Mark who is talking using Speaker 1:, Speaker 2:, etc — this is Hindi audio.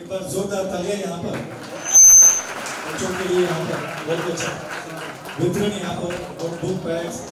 Speaker 1: एक बार जोरदार तालियां यहाँ पर बच्चों के लिए। यहाँ पर बहुत अच्छा वितरण यहाँ पर और बुक बैग्स